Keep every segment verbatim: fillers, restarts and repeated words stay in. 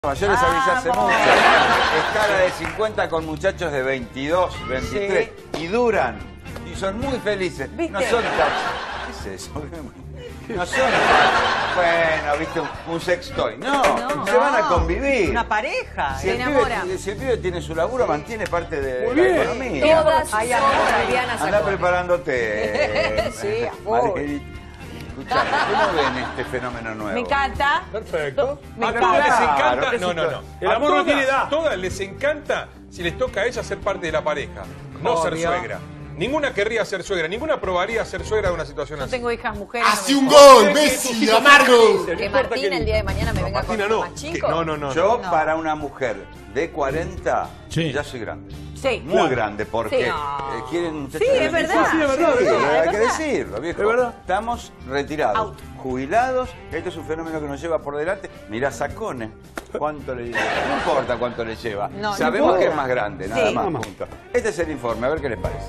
Mayores avisé hace mucho. Escala de cincuenta con muchachos de veintidós, veintitrés. Sí. Y duran. Y son muy felices. ¿Viste? No son tan... ¿Qué es eso? No son tan... Bueno, viste, un, un sextoy. No, no, se van a convivir. Una pareja. Si el, pibe, si el pibe tiene su laburo, mantiene parte de muy la bien. economía. Todas hay amor. Anda preparándote. Sí, Margarita. Escuchame, ¿cómo ven este fenómeno nuevo? Me encanta. Perfecto. Me a encanta. todas les encanta. Claro, No, no, no. El a amor todas, no tiene edad. A todas les encanta si les toca a ella ser parte de la pareja, no Obvio. ser suegra. Ninguna querría ser suegra, ninguna probaría ser suegra de una situación Yo así. tengo hijas mujeres. ¡Hace no un me- gol, Messi, amargo! Que Martina el día de mañana me No, venga Martina con no. más chico. Que- No, no, no. Yo, no. para una mujer de cuarenta, Sí. ya soy grande. Sí. Muy grande, porque Sí. eh, quieren un Sí, es verdad. Sí, es verdad, Sí, es verdad. hay Es que verdad. decirlo, viejo. Es verdad. Estamos retirados, Out. jubilados. Este es un fenómeno que nos lleva por delante. Mirá, Sacones. ¿Cuánto le lleva? No importa cuánto le lleva. No, Sabemos no que importa. es más grande, nada Sí. más. Punto. Este es el informe, a ver qué les parece.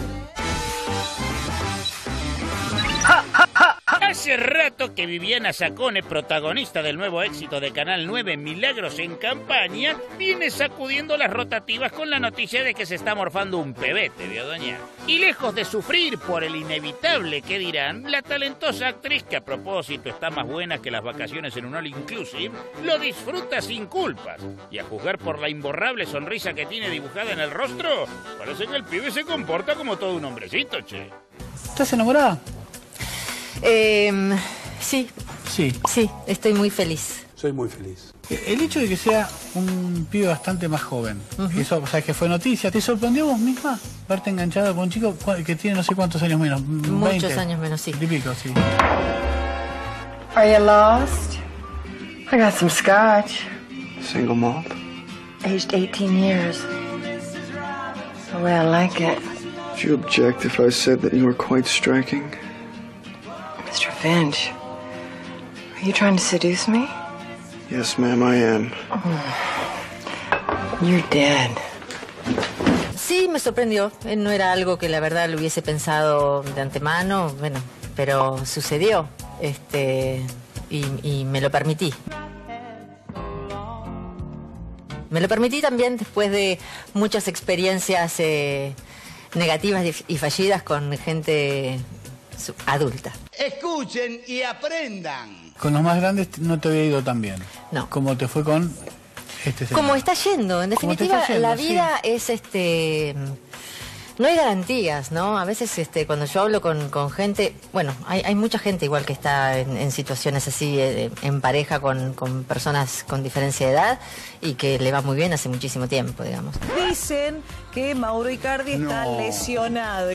Hace rato que Viviana Sacone, protagonista del nuevo éxito de Canal nueve, Milagros en Campaña, viene sacudiendo las rotativas con la noticia de que se está morfando un pebete, ¿vio, doña? Y lejos de sufrir por el inevitable que dirán, la talentosa actriz, que a propósito está más buena que las vacaciones en un all inclusive, lo disfruta sin culpas. Y a juzgar por la imborrable sonrisa que tiene dibujada en el rostro, parece que el pibe se comporta como todo un hombrecito, che. ¿Estás enamorada? Eh, sí, Sí. sí, estoy muy feliz. Soy muy feliz. El hecho de que sea un pibe bastante más joven, uh-huh. Eso, o sea, que fue noticia, ¿te sorprendió vos misma verte enganchada con un chico que tiene no sé cuántos años menos? Muchos veinte, años menos, sí. Típico, sí. Are you lost? I got some scotch. Single malt? Aged eighteen years. The way I like it. Would you object if I said that you were quite striking? Mister Finch, are you trying to seduce me? Yes, ma'am, I am. You're dead. Sí, me sorprendió. Eh, No era algo que la verdad lo hubiese pensado de antemano, bueno, pero sucedió. Este, y, y me lo permití. Me lo permití también después de muchas experiencias eh, negativas y fallidas con gente su- adulta. Escuchen y aprendan. Con los más grandes no te había ido tan bien. No. Como te fue con este señor. Como está yendo, en Como te definitiva, está yendo, la sí. vida es este. No hay garantías, ¿no? A veces este, cuando yo hablo con, con gente, bueno, hay, hay mucha gente igual que está en, en situaciones así, eh, en pareja con, con personas con diferencia de edad y que le va muy bien hace muchísimo tiempo, digamos. Dicen que Mauro Icardi está No. lesionado.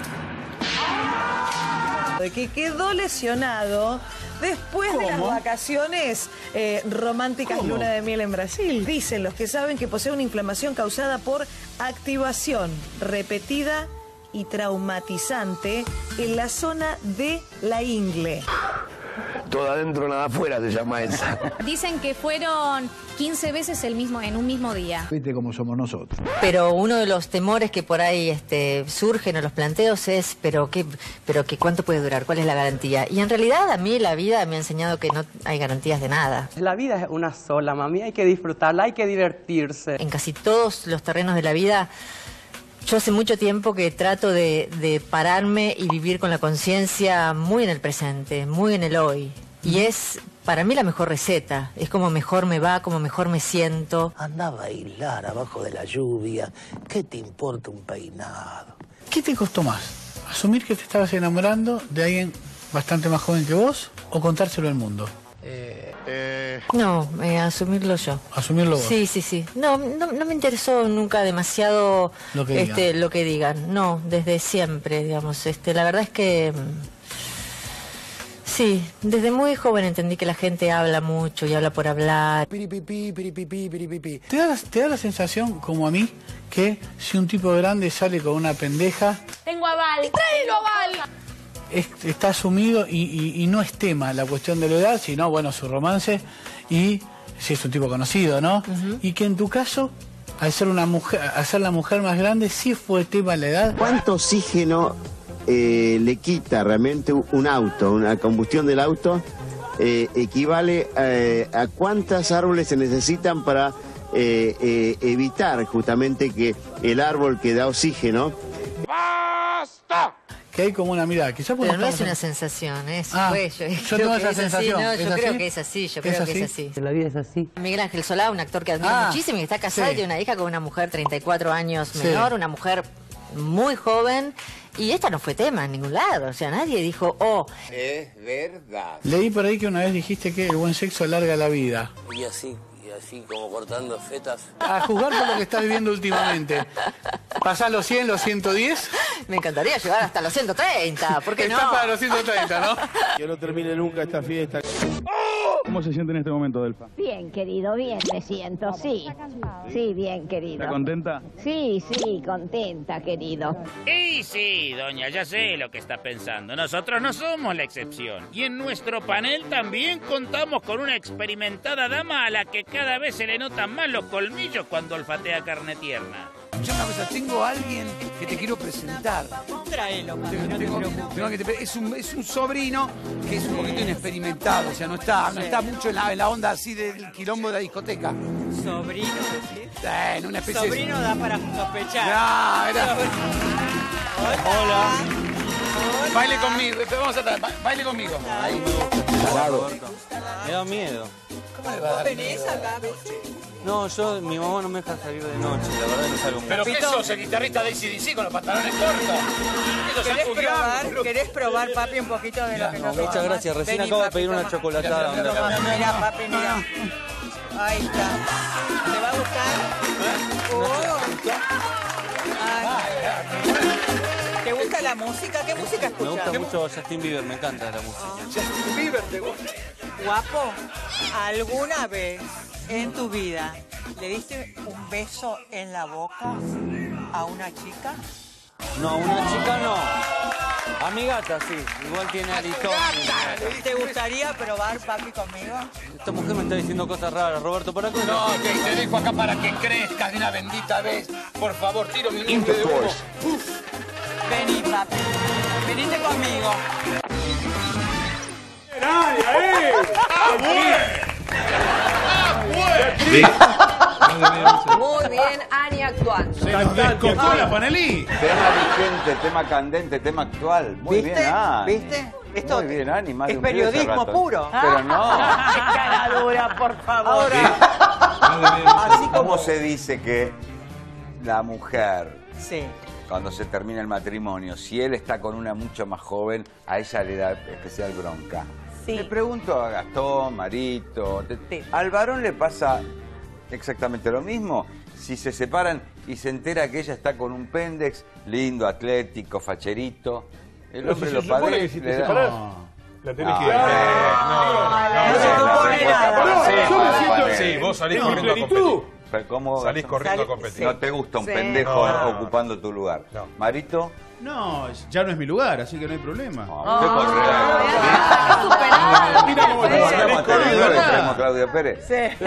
Que quedó lesionado después de las ¿Cómo? vacaciones eh, románticas ¿Cómo? luna de miel en Brasil. Dicen los que saben que posee una inflamación causada por activación repetida y traumatizante en la zona de la ingle. Todo adentro, nada afuera se llama esa. Dicen que fueron quince veces el mismo, en un mismo día. Viste cómo somos nosotros. Pero uno de los temores que por ahí este, surgen o los planteos es, pero qué, pero qué cuánto puede durar, cuál es la garantía. Y en realidad a mí la vida me ha enseñado que no hay garantías de nada. La vida es una sola, mami, hay que disfrutarla, hay que divertirse. En casi todos los terrenos de la vida, yo hace mucho tiempo que trato de, de pararme y vivir con la conciencia muy en el presente, muy en el hoy. Y es para mí la mejor receta, es como mejor me va, como mejor me siento. Anda a bailar abajo de la lluvia. ¿Qué te importa un peinado? ¿Qué te costó más? ¿Asumir que te estabas enamorando de alguien bastante más joven que vos o contárselo al mundo? Eh, eh... No, eh, asumirlo yo. ¿Asumirlo vos? Sí, sí, sí. No, no, no me interesó nunca demasiado Lo que este, digan. lo que digan. No, desde siempre, digamos. Este, la verdad es que mm, sí, desde muy joven entendí que la gente habla mucho y habla por hablar. Piripipi, piripipi, piripipi. ¿Te da, la- ¿Te da la sensación, como a mí, que si un tipo grande sale con una pendeja, Tengo aval. ¡Tráelo aval! es- está asumido y, y- y no es tema la cuestión de la edad, sino, bueno, su romance y si es un tipo conocido, ¿no? Ujú. Y que en tu caso, al ser una mujer, al ser la mujer más grande, sí fue tema la edad. ¿Cuánto oxígeno eh, le quita realmente un auto, una combustión del auto, eh, equivale eh, a cuántos árboles se necesitan para eh, eh, evitar justamente que el árbol que da oxígeno... ¡Basta! Que hay como una mirada, quizás Pero no es una sensación, es ah, cuello. Yo tengo esa sensación. No, ¿Es yo así? creo que es así, yo creo así? que es así. La vida es así. Miguel Ángel Solá, un actor que admiro Ah, muchísimo y está casado sí. y tiene una hija con una mujer treinta y cuatro años Sí. menor, una mujer muy joven. Y esta no fue tema en ningún lado, o sea, nadie dijo, oh. Es verdad. Leí por ahí que una vez dijiste que el buen sexo alarga la vida. Y así, y así como cortando fetas. A juzgar por lo que estás viviendo últimamente. ¿Pasás los cien, los ciento diez? Me encantaría llegar hasta los ciento treinta, ¿por qué no? Está para los ciento treinta, ¿no? Que no termine nunca esta fiesta. ¿Cómo se siente en este momento, Delfa? Bien, querido, bien me siento, sí. Sí, bien, querido. ¿Está contenta? Sí, sí, contenta, querido. Y sí, doña, ya sé lo que está pensando. Nosotros no somos la excepción. Y en nuestro panel también contamos con una experimentada dama a la que cada vez se le notan más los colmillos cuando olfatea carne tierna. Escuchame una cosa, tengo a alguien que te quiero presentar. Tráelo, papi, Tengo- no te tengo- preocupes. tengo que te- es, un, es un sobrino que es un poquito inexperimentado, o sea, no está, no está mucho en la, en la onda así del quilombo de la discoteca. Sobrino, ¿sí? Eh, en una especie de- Sobrino da para sospechar. No, era- Hola. Baile conmigo, vamos a ba- baile conmigo. Ahí. Me da miedo. ¿Cómo le va a dar ¿Venís acá a veces? No, yo, mi mamá no me deja salir de noche, la verdad no salgo mucho. ¿Pero qué sos, el guitarrista de A C D C con los pantalones cortos? Eso ¿Querés es un probar, diablo. ¿Querés probar, papi, un poquito de lo que nos Muchas gracias, recién Vení, acabo de papi, pedir una toma. chocolatada. Mira, Toma, toma, mira, papi, mira. Ahí está. ¿Te va a gustar? Oh. Ay. ¿Te gusta la música? ¿Qué música Me escuchas? gusta mucho Justin Bieber, me encanta la música. Justin Bieber, ¿te gusta? Guapo, ¿alguna vez en tu vida le diste un beso en la boca a una chica? No, una chica no. A mi gata sí, igual tiene alitón. ¿Te gustaría probar, papi, conmigo? Esta mujer me está diciendo cosas raras, Roberto, ¿para qué? No, ok, te dejo acá para que crezcas de una bendita vez. Por favor, tiro mi nombre de humo. Vení, papi. Venite conmigo. Muy bien, Ani actuando. Se nos descocó la Panelí. Tema vigente, tema candente, tema actual. Muy ¿Viste? bien, Ani. ¿Viste? Esto Muy bien, Ani. Más es de un pibe hace periodismo rato. puro. Pero no. ¡Qué cara dura, por favor! Así como se dice que la mujer, Sí. cuando se termina el matrimonio, si él está con una mucho más joven, a ella le da especial bronca. Sí. Le pregunto a Gastón, Marito, te- ¿al varón le pasa exactamente lo mismo? Si se separan y se entera que ella está con un péndex lindo, atlético, facherito, el Pero hombre si lo se supone padece. que si te le da- separás, la tenés que... No, No, no, se no, supone no, nada. no, no, Sí, no, yo me no, siento- no, sí, vos salís no, corriendo a no, competir. Pero ¿cómo? Salís corriendo a competir. No te gusta un Sí. pendejo No, no, no. ocupando tu lugar. Marito. No, ya no es mi lugar, así que no hay problema. Usted corre. Mira cómo te Vamos a sale matar el corriendo. video, tenemos a Claudia Pérez. Sí.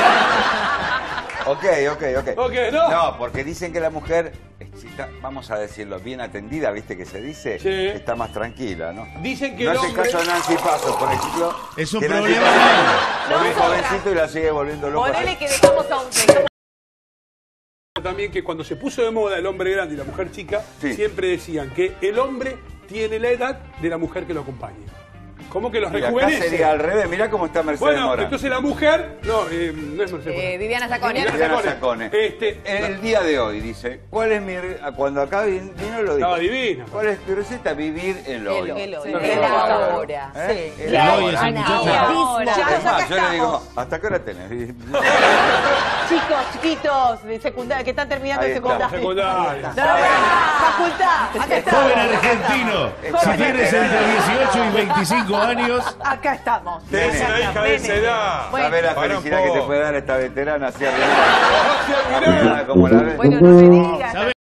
Ok, ok, ok. Ok, no. No, porque dicen que la mujer, si está, vamos a decirlo, bien atendida, ¿viste que se dice? Sí. Está más tranquila, ¿no? Dicen que no el hace hombre... caso a Nancy Paso, por ejemplo. Es un que Nancy problema Paso de Con un jovencito y la sigue volviendo loca. Ponele que dejamos a un... dejamos- También que cuando se puso de moda el hombre grande y la mujer chica, Sí. siempre decían que el hombre tiene la edad de la mujer que lo acompaña. ¿Cómo que los Y acá rejuvenece? sería al revés, mirá cómo está Mercedes Bueno, Morán. entonces la mujer... No, eh, no es Mercedes Eh, Morán. Viviana Zacone. Viviana Zacone. Este, En el día de hoy, dice, ¿cuál es mi... re- Cuando acá vin- vino lo dijo. Estaba divina. ¿Cuál es tu receta? Vivir el hoy. El hoy. No, El no, no, no. ahora. ¿Eh? Sí. El El hoy ahora. es el muchacho. Ahora. Es más, yo le digo, ¿hasta qué hora tenés? Chicos, chiquitos de secundaria, que están terminando Ahí el está. secundario. Secundario. No, no, facultad. Acá estamos. Joven argentino, si tienes entre dieciocho y veinticinco años, Acá estamos. Tenés una hija de esa edad. Bueno. ¿Sabés la Para un felicidad que te poco. puede dar esta veterana así arriba? Como la ves. Bueno, no me digas. ¿sabes?